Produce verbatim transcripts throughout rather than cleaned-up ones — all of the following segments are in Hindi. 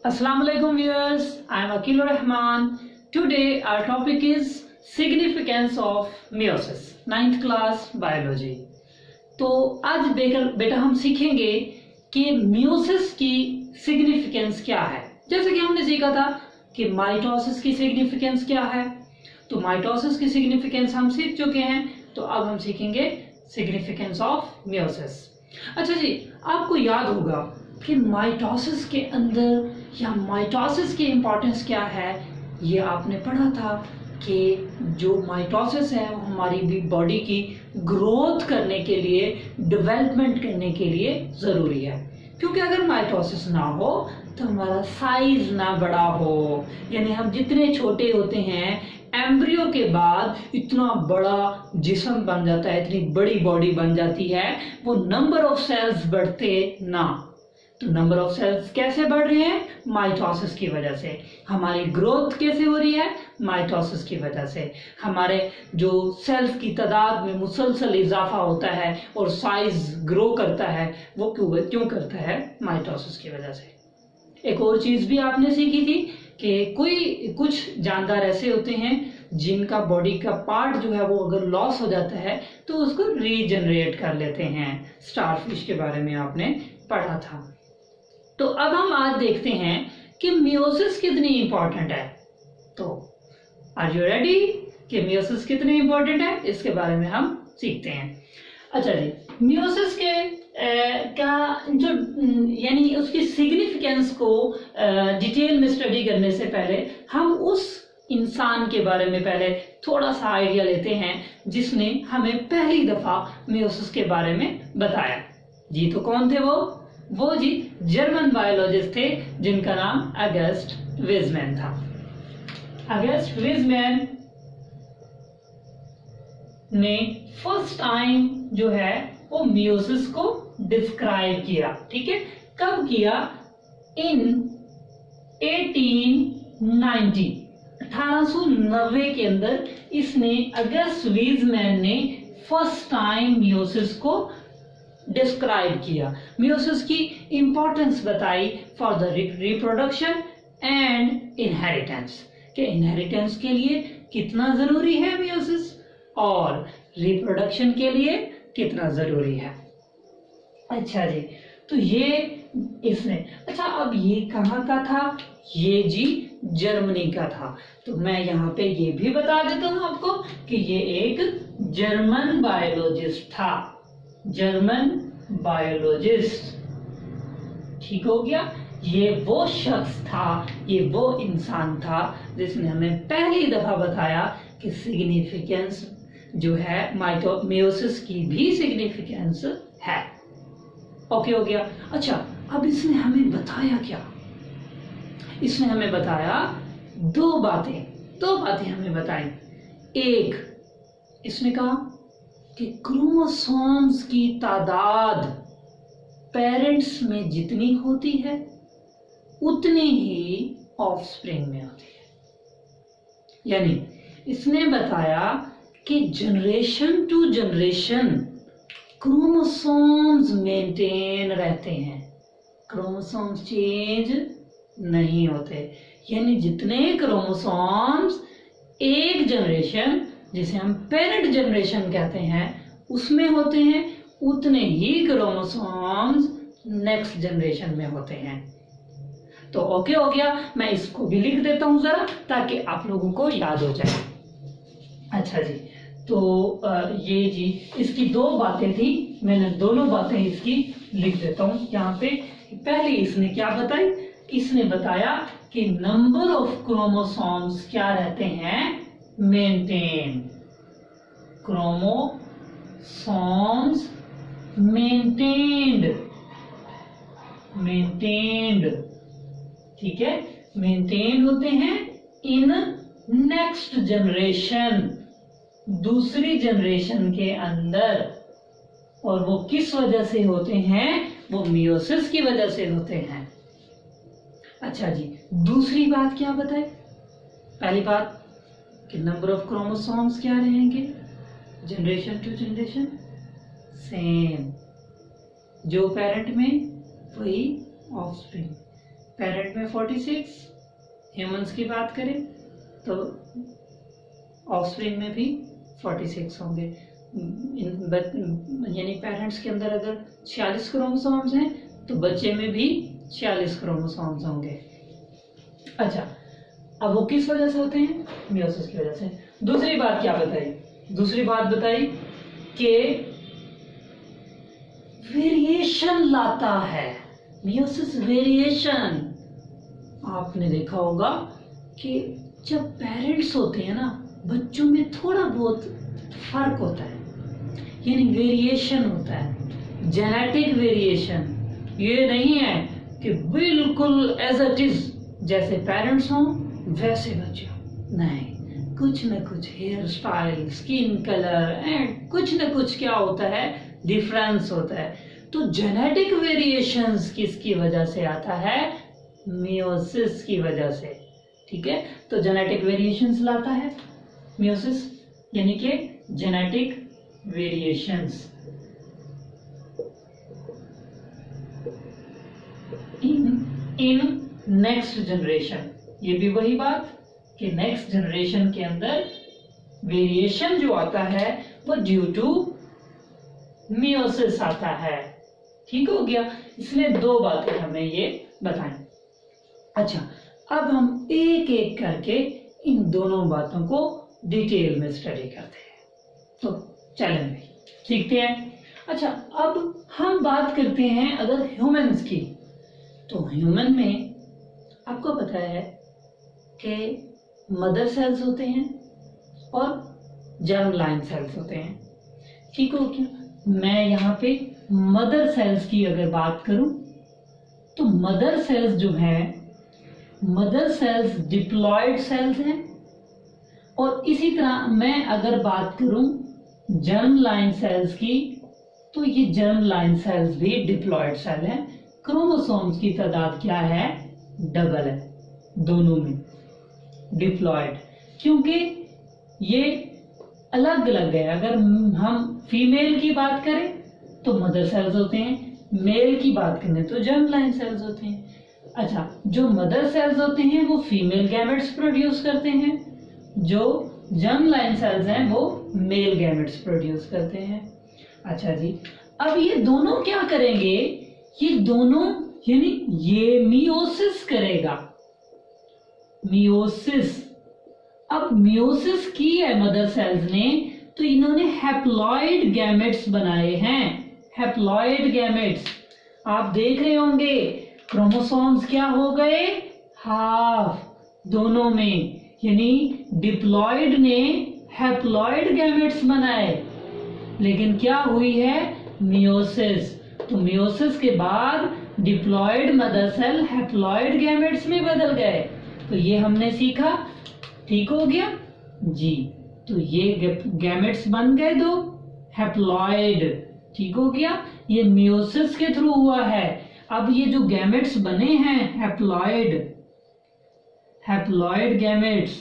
Assalamu alaikum viewers, I am Akil Rahman. Today our topic is significance of meiosis, ninth class biology. तो आज बेटा हम सीखेंगे कि meiosis की significance क्या है। जैसे कि हमने सीखा था कि माइटोसिस की significance क्या है, तो माइटोसिस की significance हम सीख चुके हैं, तो अब हम सीखेंगे significance of meiosis। अच्छा जी, आपको याद होगा कि माइटोसिस के अंदर या माइटोसिस की इम्पोर्टेंस क्या है, ये आपने पढ़ा था कि जो माइटोसिस है वो हमारी भी बॉडी की ग्रोथ करने के लिए, डेवलपमेंट करने के लिए ज़रूरी है। क्योंकि अगर माइटोसिस ना हो तो हमारा साइज ना बड़ा हो, यानी हम जितने छोटे होते हैं एम्ब्रियो के बाद इतना बड़ा जिस्म बन जाता है, इतनी बड़ी बॉडी बन जाती है, वो नंबर ऑफ सेल्स बढ़ते ना। तो नंबर ऑफ सेल्स कैसे बढ़ रहे हैं? माइटोसिस की वजह से। हमारी ग्रोथ कैसे हो रही है? माइटोसिस की वजह से। हमारे जो सेल्स की तादाद में मुसलसल इजाफा होता है और साइज ग्रो करता है, वो क्यों क्यों करता है? माइटोसिस की वजह से। एक और चीज भी आपने सीखी थी कि कोई कुछ जानदार ऐसे होते हैं जिनका बॉडी का पार्ट जो है वो अगर लॉस हो जाता है तो उसको रीजनरेट कर लेते हैं। स्टारफिश के बारे में आपने पढ़ा था। तो अब हम आज देखते हैं कि मियोसिस कितनी इंपॉर्टेंट है। तो आर यू रेडी कि मियोसिस कितनी इंपॉर्टेंट है, इसके बारे में हम सीखते हैं। अच्छा जी, मियोसिस के ए, का जो यानी उसकी सिग्निफिकेंस को डिटेल में स्टडी करने से पहले हम उस इंसान के बारे में पहले थोड़ा सा आइडिया लेते हैं जिसने हमें पहली दफा मियोसिस के बारे में बताया। जी तो कौन थे वो? वो जी जर्मन बायोलॉजिस्ट थे जिनका नाम अगस्ट वीजमैन था। अगस्ट वीजमैन ने फर्स्ट टाइम जो है वो मियोसिस को डिस्क्राइब किया। ठीक है, कब किया? इन अठारह सौ नब्बे के अंदर इसने अगस्ट वीजमैन ने फर्स्ट टाइम मियोसिस को डिस्क्राइब किया। मियोसिस की इंपॉर्टेंस बताई for the reproduction and inheritance, के इनहेरिटेंस के लिए कितना जरूरी है मियोसिस और रिप्रोडक्शन के लिए कितना जरूरी है। अच्छा जी, तो ये इसने अच्छा अब ये कहाँ का था? ये जी जर्मनी का था। तो मैं यहाँ पे ये भी बता देता हूँ आपको कि ये एक जर्मन बायोलॉजिस्ट था। जर्मन बायोलॉजिस्ट, ठीक हो गया। ये वो शख्स था, ये वो इंसान था जिसने हमें पहली दफा बताया कि सिग्निफिकेंस जो है माइटो मियोसिस की भी सिग्निफिकेंस है। ओके हो गया। अच्छा, अब इसने हमें बताया क्या? इसने हमें बताया दो बातें दो बातें हमें बताई। एक, इसने कहा कि क्रोमोसोम्स की तादाद पेरेंट्स में जितनी होती है उतनी ही ऑफस्प्रिंग में होती है। यानी इसने बताया कि generation to generation chromosomes maintain रहते हैं, क्रोमोसोम्स चेंज नहीं होते। यानी जितने क्रोमोसोम्स एक जनरेशन, जिसे हम पेरेंट जनरेशन कहते हैं, उसमें होते हैं, उतने ही क्रोमोसोम्स नेक्स्ट जनरेशन में होते हैं। तो ओके हो गया। मैं इसको भी लिख देता हूं जरा ताकि आप लोगों को याद हो जाए। अच्छा जी, तो ये जी इसकी दो बातें थी, मैंने दोनों बातें इसकी लिख देता हूं यहाँ पे। पहले इसने क्या बताई? इसने बताया कि नंबर ऑफ क्रोमोसोम्स क्या रहते हैं? मेंटेन। क्रोमोसोम्स मेंटेन्ड मेंटेन्ड ठीक है, मेंटेन होते हैं इन नेक्स्ट जनरेशन, दूसरी जनरेशन के अंदर। और वो किस वजह से होते हैं? वो मियोसिस की वजह से होते हैं। अच्छा जी, दूसरी बात क्या बताए? पहली बात कि नंबर ऑफ क्रोमोसोम्स क्या रहेंगे जनरेशन टू जनरेशन? सेम, जो पेरेंट में वही ऑफस्प्रिंग। पेरेंट में फोर्टी सिक्स, ह्यूमंस की बात करें तो ऑफस्प्रिंग में भी फोर्टी सिक्स होंगे। यानी पेरेंट्स के अंदर अगर छियालीस क्रोमोसोम्स हैं तो बच्चे में भी छियालीस क्रोमोसोम्स होंगे। अच्छा, अब वो किस वजह से होते हैं? मियोसिस की वजह से। दूसरी बात क्या बताई? दूसरी बात बताई कि वेरिएशन लाता है, मियोसिस वेरिएशन। आपने देखा होगा कि जब पेरेंट्स होते हैं ना, बच्चों में थोड़ा बहुत फर्क होता है, यानी वेरिएशन होता है, जेनेटिक वेरिएशन। ये नहीं है कि बिल्कुल एज इट इज जैसे पेरेंट्स हों वैसे बच्चे हों, नहीं, कुछ न कुछ hair style, skin colour and कुछ न कुछ क्या होता है, डिफरेंस होता है। तो जेनेटिक वेरिएशंस किसकी वजह से आता है? मियोसिस की वजह से। ठीक है, तो जेनेटिक वेरिएशंस लाता है मियोसिस, यानी कि genetic variations in in next generation. ये भी वही बात कि नेक्स्ट जनरेशन के अंदर वेरिएशन जो आता है वो ड्यू टू मियोसिस आता है। ठीक हो गया, इसलिए दो बातें हमें ये बताएं। अच्छा, अब हम एक एक करके इन दोनों बातों को डिटेल में स्टडी करते हैं। तो चलें भाई, सीखते हैं। अच्छा, अब हम बात करते हैं अगर ह्यूमंस की, तो ह्यूमन में आपको पता है कि मदर सेल्स होते हैं और जर्म लाइन सेल्स होते हैं। ठीक हो क्या? मैं यहाँ पे मदर सेल्स की अगर बात करूं तो मदर सेल्स जो हैं, मदर सेल्स डिप्लॉयड सेल्स हैं, और इसी तरह मैं अगर बात करूं जर्म लाइन सेल्स की तो ये जर्म लाइन सेल्स भी डिप्लॉयड सेल हैं। क्रोमोसोम्स की तादाद क्या है? डबल है दोनों में, डिप्लॉयड, क्योंकि ये अलग अलग है। अगर हम फीमेल की बात करें तो मदर सेल्स होते हैं, मेल की बात करें तो जर्म लाइन सेल्स होते हैं। अच्छा, जो मदर सेल्स होते हैं वो फीमेल गैमेट्स प्रोड्यूस करते हैं, जो जर्म लाइन सेल्स हैं वो मेल गैमेट्स प्रोड्यूस करते हैं। अच्छा जी, अब ये दोनों क्या करेंगे? ये दोनों यानी ये मियोसिस करेगा, मियोसिस। अब मियोसिस की है मदर सेल्स ने, तो इन्होंने हैप्लॉइड गैमेट्स बनाए हैं, हैप्लॉइड गैमेट्स। आप देख रहे होंगे क्रोमोसोम्स क्या हो गए? हाफ दोनों में, यानी डिप्लॉइड ने हैप्लॉइड गैमेट्स बनाए, लेकिन क्या हुई है? मियोसिस। तो मियोसिस के बाद diploid mother cell haploid gametes में बदल गए। तो ये हमने सीखा। ठीक हो गया जी, तो ये गैमेट्स बन गए दो हैप्लॉइड। ठीक हो गया, ये मियोसिस के थ्रू हुआ है। अब ये जो गैमेट्स बने हैं हैप्लॉइड, हैप्लॉइड गैमेट्स,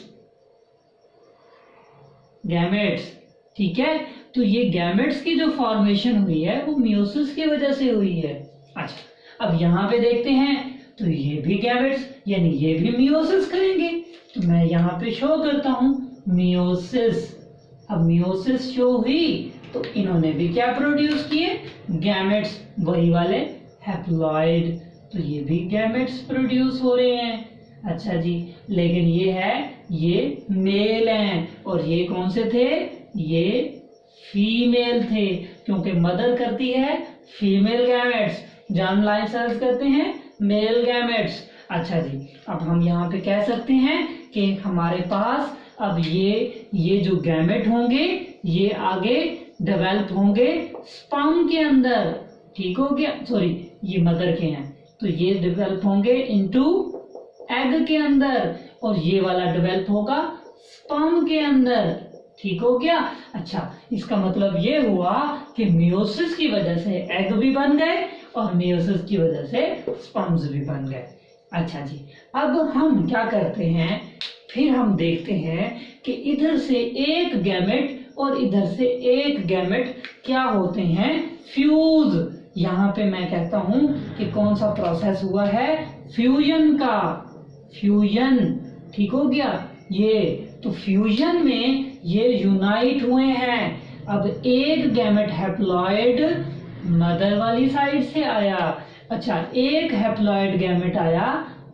गैमेट्स, ठीक है, तो ये गैमेट्स की जो फॉर्मेशन हुई है वो मियोसिस की वजह से हुई है। अच्छा, अब यहां पे देखते हैं तो ये भी गैमेट्स यानी ये भी मियोसिस करेंगे। तो मैं यहाँ पे शो करता हूं मियोसिस। अब मियोसिस शो हुई तो इन्होंने भी क्या प्रोड्यूस किए? गैमेट्स, वही वाले हैप्लॉइड। तो ये भी गैमेट्स प्रोड्यूस हो रहे हैं। अच्छा जी, लेकिन ये है, ये मेल हैं और ये कौन से थे? ये फीमेल थे, क्योंकि मदर करती है female gametes, germ line cells करते हैं मेल गैमेट्स। अच्छा जी, अब हम यहाँ पे कह सकते हैं कि हमारे पास अब ये ये जो गैमेट होंगे ये आगे डेवलप होंगे स्पर्म के अंदर। ठीक हो गया, सॉरी ये मदर के हैं, तो ये डेवलप होंगे इनटू एग के अंदर और ये वाला डेवलप होगा स्पर्म के अंदर। ठीक हो गया। अच्छा, इसका मतलब ये हुआ कि मियोसिस की वजह से एग भी बन गए और मियोसिस की वजह से स्पर्म्स भी बन गए। अच्छा जी, अब हम क्या करते हैं, फिर हम देखते हैं कि इधर से एक गैमेट और इधर से एक गैमेट क्या होते हैं? फ्यूज, यहाँ पे मैं कहता हूं कि कौन सा प्रोसेस हुआ है, फ्यूजन का, फ्यूजन, ठीक हो गया ये। तो फ्यूजन में ये यूनाइट हुए हैं। अब एक गैमेट हैप्लॉइड मदर वाली साइड से आया, अच्छा एक हैप्लॉइड गैमेट आया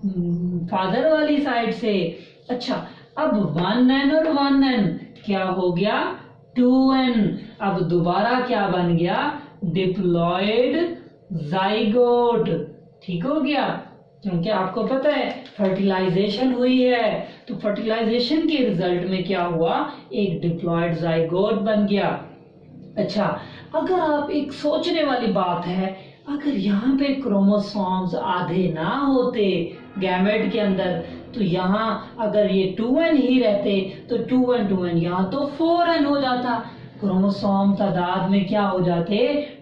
फादर वाली साइड से। अच्छा अब वन एन और वन एन क्या हो गया, टू एन। अब दोबारा क्या बन गया, डिप्लॉयड जाइगोट, ठीक हो गया, क्योंकि आपको पता है फर्टिलाइजेशन हुई है, तो फर्टिलाइजेशन के रिजल्ट में क्या हुआ, एक डिप्लॉयड जाइगोट बन गया। अच्छा अगर आप, एक सोचने वाली बात है, अगर यहाँ पे क्रोमोसोम्स आधे ना होते गैमेट के अंदर, तो यहाँ अगर ये टू एन ही रहते तो टू एन टू एन यहाँ तो फोर एन हो जाता, क्रोमोसोम तादाद में क्या हो जाते,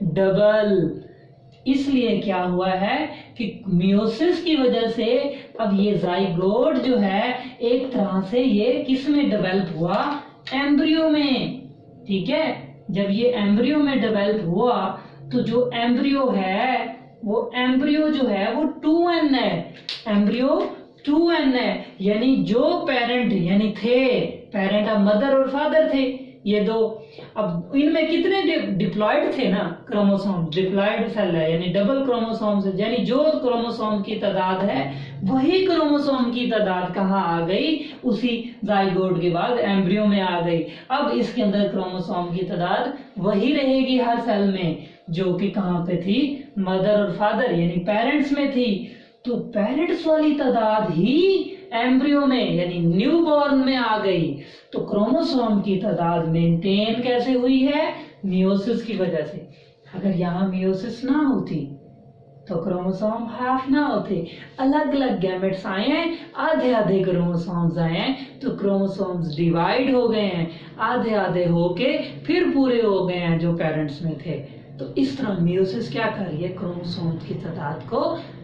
डबल। इसलिए क्या हुआ है कि मियोसिस की वजह से अब ये जाइगोट जो है एक तरह से ये किस में डेवलप हुआ, एम्ब्रियो में, ठीक है। जब ये एम्ब्रियो में डेवलप हुआ तो जो एम्ब्रियो है वो एम्ब्रियो जो है वो टू एन है, एम्ब्रियो टू एन है, यानी जो पेरेंट यानी थे, पेरेंट अब मदर और फादर थे ये दो। अब इनमें कितने डिप्लॉयड थे ना क्रोमोसोम, डिप्लॉयड सेल है यानी डबल क्रोमोसोम्स, यानी जो क्रोमोसोम की तादाद है वही क्रोमोसोम की तादाद कहाँ आ गई, उसी जाइगोट के बाद एम्ब्रियो में आ गई। अब इसके अंदर क्रोमोसोम की तादाद वही रहेगी हर सेल में जो कि कहाँ पे थी, मदर और फादर यानी पेरेंट्स में थी। तो पेरेंट्स वाली तादाद ही एम्ब्रियो में यानी न्यूबॉर्न में आ गई। तो क्रोमोसोम की तादाद मेंटेन कैसे हुई है, मियोसिस की वजह से। अगर यहाँ मियोसिस ना होती तो क्रोमोसोम हाफ ना होते, अलग अलग गैमेट्स आए हैं, आधे आधे क्रोमोसोम्स आए हैं, तो क्रोमोसोम्स डिवाइड हो गए हैं, आधे आधे होके फिर पूरे हो गए हैं जो पेरेंट्स में थे। तो इस तरह मियोसिस क्या कर रही है, क्रोमोसोम्स की तादाद को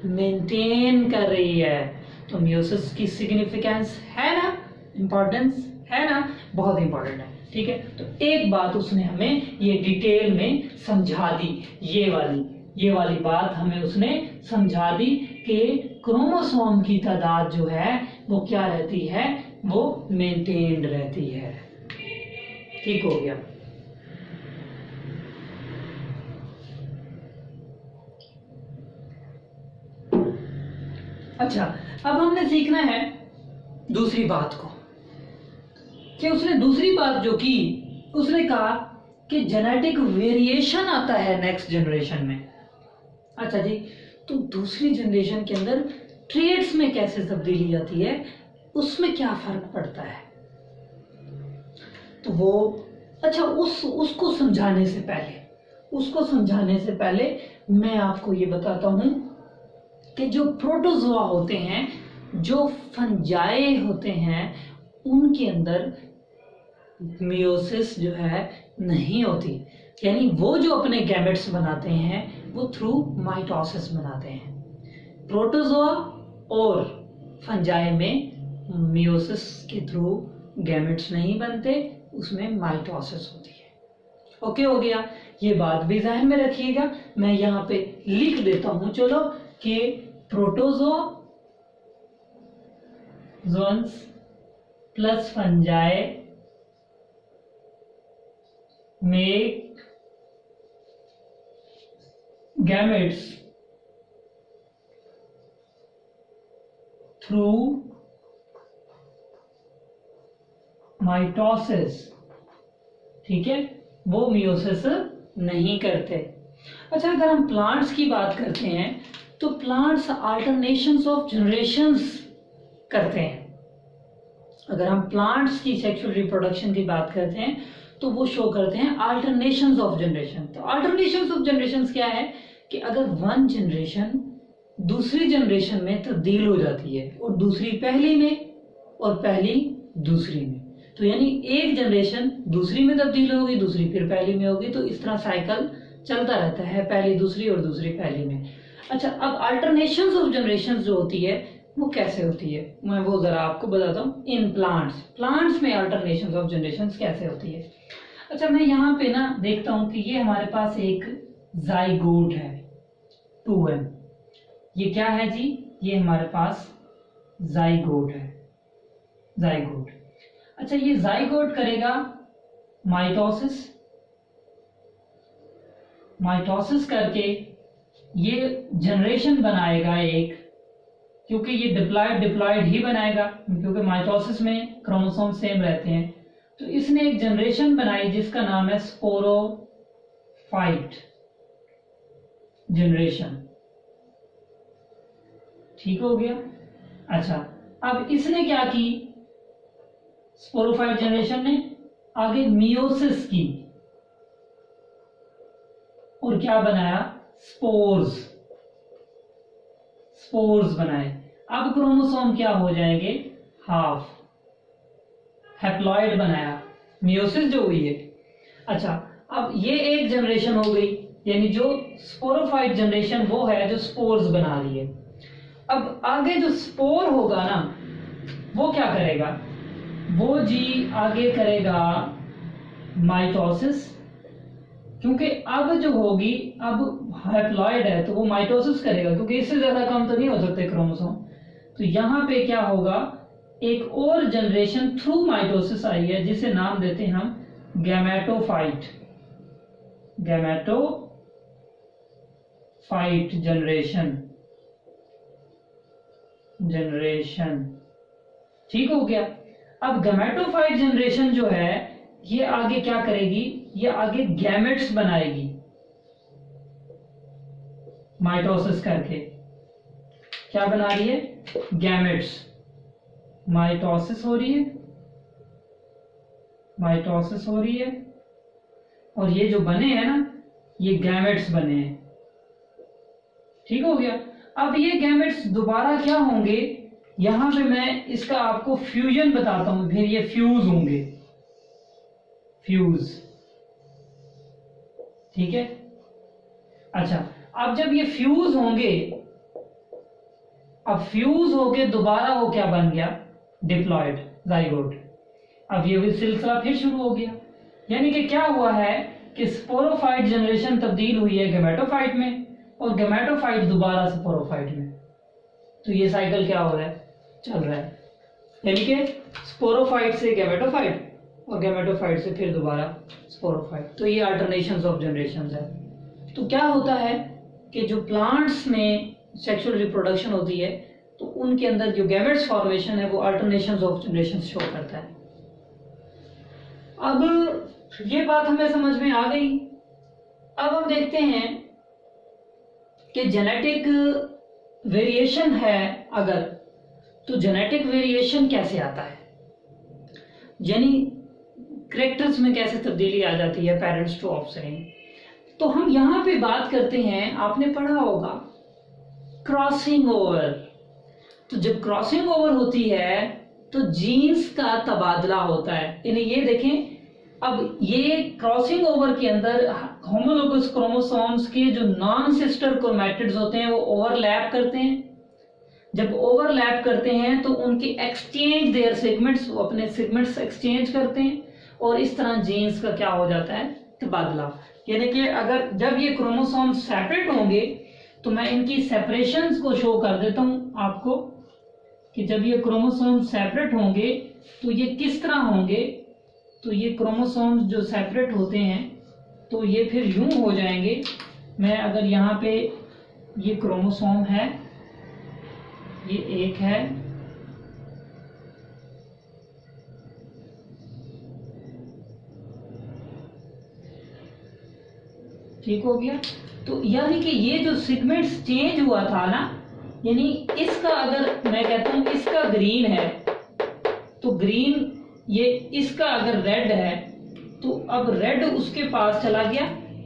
मेंटेन कर रही है। तो मियोसिस की सिग्निफिकेंस है ना, इंपॉर्टेंस है ना, बहुत इंपॉर्टेंट है, ठीक है। तो एक बात उसने हमें ये डिटेल में समझा दी, ये वाली ये वाली बात हमें उसने समझा दी कि क्रोमोसोम की तादाद जो है वो क्या रहती है, वो मेंटेन्ड रहती है, ठीक हो गया। अच्छा अब हमने सीखना है दूसरी बात को, कि उसने दूसरी बात जो की, उसने कहा कि जेनेटिक वेरिएशन आता है नेक्स्ट जनरेशन में। अच्छा जी, तो दूसरी जनरेशन के अंदर ट्रेड्स में कैसे तब्दीली आती है, उसमें क्या फर्क पड़ता है, तो वो अच्छा उस उसको समझाने से पहले उसको समझाने से पहले मैं आपको ये बताता हूं कि जो प्रोटोजोआ होते हैं, जो फंजाई होते हैं, उनके अंदर मियोसिस जो है नहीं होती, यानी वो जो अपने गैमेट्स बनाते हैं वो थ्रू माइटोसिस बनाते हैं। प्रोटोजोआ और फंजाई में मियोसिस के थ्रू गैमेट्स नहीं बनते, उसमें माइटोसिस होती है। ओके हो गया, ये बात भी ध्यान में रखिएगा। मैं यहाँ पे लिख देता हूं, चलो, कि protozoans plus fungi make gametes through mitosis, ठीक है, वो मियोसिस नहीं करते। अच्छा अगर हम प्लांट्स की बात करते हैं तो प्लांट्स अल्टरनेशंस ऑफ जनरेशंस करते हैं। अगर हम प्लांट्स की सेक्सुअल रिप्रोडक्शन की बात करते हैं तो वो शो करते हैं अल्टरनेशंस ऑफ जनरेशन। तो अल्टरनेशंस ऑफ जनरेशंस क्या है कि अगर वन जनरेशन दूसरी जनरेशन में तब्दील हो जाती है और दूसरी पहली में और पहली दूसरी में, तो यानी एक जनरेशन दूसरी में तब्दील होगी, दूसरी फिर पहली में होगी, तो इस तरह साइकिल चलता रहता है, पहली दूसरी और दूसरी पहली में। अच्छा अब अल्टरनेशंस ऑफ जनरेशंस जो होती है वो कैसे होती है, मैं वो जरा आपको बताता हूँ। इन प्लांट्स प्लांट्स में अल्टरनेशंस ऑफ जनरेशंस कैसे होती है। अच्छा मैं यहाँ पे ना देखता हूँ कि ये हमारे पास एक जाइगोट है, टू एम। ये क्या है जी? ये हमारे पास जाइगोट है, जाइगोट। अच्छा, ये जाइगोट करेगा माइटोसिस, माइटोसिस करके ये जनरेशन बनाएगा एक, क्योंकि ये डिप्लॉयड डिप्लॉयड ही बनाएगा, क्योंकि माइटोसिस में क्रोमोसोम सेम रहते हैं। तो इसने एक जनरेशन बनाई जिसका नाम है स्पोरोफाइट जनरेशन। ठीक हो गया। अच्छा, अब इसने क्या की? स्पोरोफाइट जनरेशन ने आगे मियोसिस की और क्या बनाया? स्पोर्स, स्पोर्स बनाए। अब क्रोमोसोम क्या हो जाएंगे? हाफ, हैप्लॉइड बनाया, मियोसिस जो हुई है। अच्छा, अब ये एक जनरेशन हो गई, यानी जो स्पोरोफाइट जनरेशन वो है जो स्पोर्स बना रही है। अब आगे जो स्पोर होगा ना, वो क्या करेगा? वो जी आगे करेगा माइटोसिस, क्योंकि अब जो होगी, अब हैप्लॉइड है तो वो माइटोसिस करेगा, क्योंकि इससे ज्यादा कम तो नहीं हो सकते क्रोमोसोम। तो यहां पे क्या होगा? एक और जनरेशन थ्रू माइटोसिस आई है जिसे नाम देते हैं हम गैमेटोफाइट, गैमेटोफाइट जनरेशन, जनरेशन। ठीक हो गया। अब गैमेटोफाइट जनरेशन जो है ये आगे क्या करेगी? ये आगे गैमेट्स बनाएगी माइटोसिस करके। क्या बना रही है? गैमेट्स। माइटोसिस हो रही है, माइटोसिस हो रही है, और ये जो बने हैं ना, ये गैमेट्स बने हैं। ठीक हो गया। अब ये गैमेट्स दोबारा क्या होंगे? यहां पे मैं इसका आपको फ्यूजन बताता हूं, फिर ये फ्यूज होंगे, फ्यूज। ठीक है। अच्छा, अब जब ये फ्यूज होंगे, अब फ्यूज होके दोबारा वो क्या बन गया? Diploid, zygote. अब ये भी सिलसिला फिर शुरू हो गया। यानी कि क्या हुआ है कि स्पोरोफाइट जनरेशन तब्दील हुई है गैमेटोफाइट में, और गैमेटोफाइट दोबारा स्पोरोफाइट में। तो ये साइकिल क्या हो रहा है? चल रहा है। यानी कि स्पोरोफाइट से गैमेटोफाइट और गैमेटोफाइट से फिर दोबारा स्पोरोफाइट। तो ये अल्टरनेशंस ऑफ जनरेशंस है। तो क्या होता है कि जो प्लांट्स में सेक्सुअल रिप्रोडक्शन होती है, तो उनके अंदर जो गैमेट्स फॉर्मेशन है वो अल्टरनेशंस ऑफ जनरेशंस शो करता है। अब ये बात हमें समझ में आ गई। अब हम देखते हैं कि जेनेटिक वेरिएशन है अगर, तो जेनेटिक वेरिएशन कैसे आता है, यानी कैरेक्टर्स में कैसे तब्दीली आ जाती है पेरेंट्स टू ऑफस्प्रिंग। तो हम यहां पे बात करते हैं, आपने पढ़ा होगा क्रॉसिंग ओवर। तो जब क्रॉसिंग ओवर होती है तो जीन्स का तबादला होता है। यानी ये देखें, अब ये क्रॉसिंग ओवर के अंदर होमोलोगस क्रोमोसोम्स के जो नॉन सिस्टर क्रोमैटिड्स होते हैं वो ओवरलैप करते हैं। जब ओवरलैप करते हैं तो उनके एक्सचेंज देयर सेगमेंट्स, वो अपने सेगमेंट्स एक्सचेंज करते हैं, और इस तरह जीन्स का क्या हो जाता है? तबादला। यानी कि अगर जब ये क्रोमोसोम सेपरेट होंगे, तो मैं इनकी सेपरेशंस को शो कर देता हूं आपको कि जब ये क्रोमोसोम सेपरेट होंगे तो ये किस तरह होंगे। तो ये क्रोमोसोम्स जो सेपरेट होते हैं तो ये फिर यूं हो जाएंगे। मैं अगर यहाँ पे ये क्रोमोसोम है, ये एक है, ठीक हो गया। तो यानी कि ये जो सेगमेंट्स चेंज हुआ था ना, यानी इसका अगर मैं कहता हूं इसका ग्रीन है तो ग्रीन, ये इसका अगर रेड है तो अब रेड उसके पास चला गया,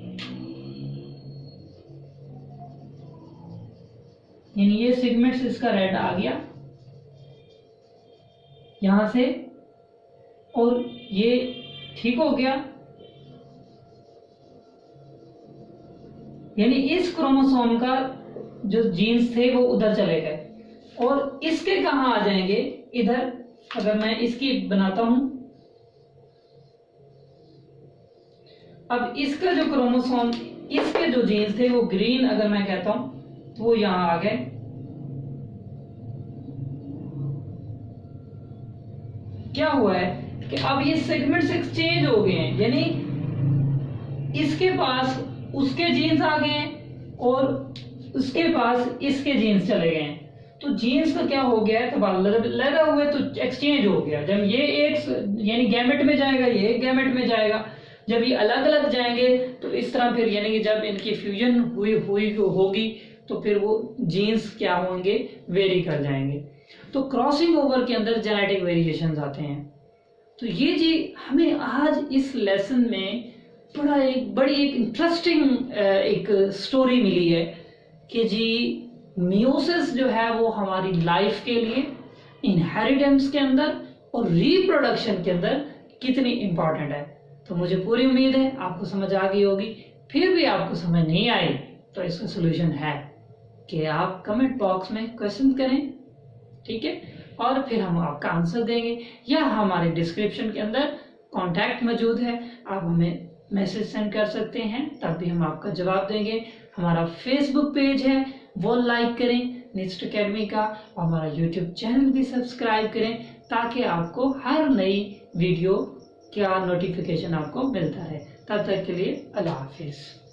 यानी ये सेगमेंट्स इसका रेड आ गया यहां से, और ये ठीक हो गया। यानी इस क्रोमोसोम का जो जीन्स थे वो उधर चले गए, और इसके कहां आ जाएंगे? इधर। अगर मैं इसकी बनाता हूं, अब इसका जो क्रोमोसोम, इसके जो जीन्स थे वो ग्रीन अगर मैं कहता हूं, तो वो यहां आ गए। क्या हुआ है कि अब ये सेगमेंट्स एक्सचेंज हो गए हैं, यानी इसके पास उसके जीन्स आ गए हैं और उसके पास इसके जीन्स चले गए हैं। तो जीन्स का क्या हो गया है, तो लगा हुए तो एक्सचेंज हो गया। जब ये एक यानी गैमेट में जाएगा, ये एक गैमेट में जाएगा, जब ये अलग अलग जाएंगे तो इस तरह फिर यानी कि जब इनकी फ्यूजन हुई हुई होगी तो फिर वो जीन्स क्या होंगे, वेरी कर जाएंगे। तो क्रॉसिंग ओवर के अंदर जेनेटिक वेरिएशंस आते हैं। तो ये जी हमें आज इस लेसन में बड़ा एक बड़ी एक इंटरेस्टिंग एक स्टोरी मिली है कि जी मियोसिस जो है वो हमारी लाइफ के लिए, इनहेरिटेंस के अंदर और रिप्रोडक्शन के अंदर कितनी इंपॉर्टेंट है। तो मुझे पूरी उम्मीद है आपको समझ आ गई होगी। फिर भी आपको समझ नहीं आई तो इसका सोल्यूशन है कि आप कमेंट बॉक्स में क्वेश्चन करें, ठीक है, और फिर हम आपका आंसर देंगे, या हमारे डिस्क्रिप्शन के अंदर कॉन्टैक्ट मौजूद है, आप हमें मैसेज सेंड कर सकते हैं, तब भी हम आपका जवाब देंगे। हमारा फेसबुक पेज है वो लाइक करें निस्ट अकेडमी का, और हमारा यूट्यूब चैनल भी सब्सक्राइब करें ताकि आपको हर नई वीडियो का नोटिफिकेशन आपको मिलता रहे। तब तक के लिए अल्लाह हाफिज।